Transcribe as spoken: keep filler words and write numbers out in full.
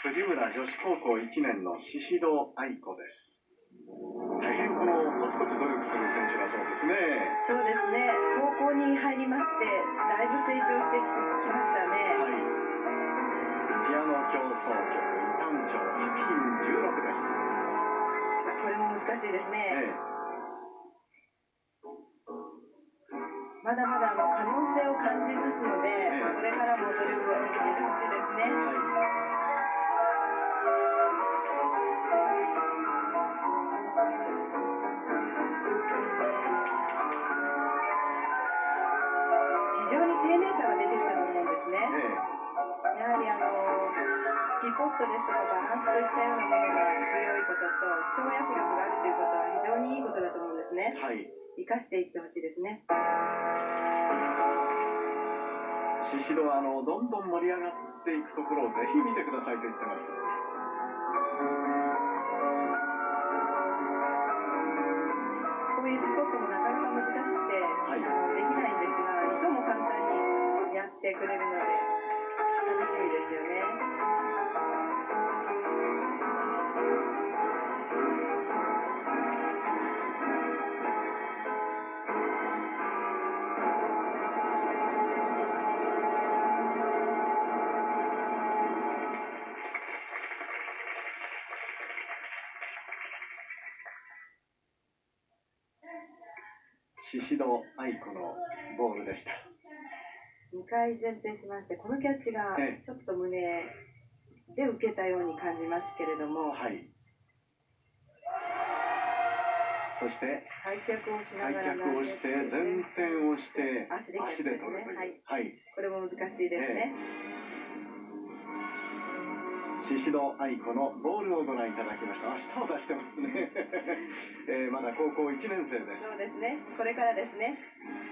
藤村女子高校いちねんの宍戸愛子です。大変このコツコツ努力する選手だそうですね。 そうですね。高校に入りまして、だいぶ成長してきましたね。 はい。ピアノ協奏曲異端調作品じゅうろくです。 これも難しいですね。ええ、まだまだあの可能性を感じますので、ええ、これからも努力を続けてほしいですね。はい。非常に丁寧さが出てきたと思うんですね。ええ、やはりあのピポットですとかバランスといったようなものが強いことと跳躍力があるということは非常にいいことだと思うんですね。はい。生かしていってほしいですね。 宍戸はあのどんどん盛り上がっていくところをぜひ見てくださいと言ってます。 こういうピポットもなかなか難しくて、はい、あのできないんですが、いとも簡単にやってくれるので楽しみですよね。 宍戸愛子のボールでした。 にかい前転しまして、このキャッチがちょっと胸で受けたように感じますけれども、はい、 そして開脚をしながら開脚をして前転をして足で取るという、 はい、これも難しいですね。 宍戸愛子のボールをご覧いただきました。舌を出してますね、えー、まだ高校いちねん生です。 そうですね、これからですね。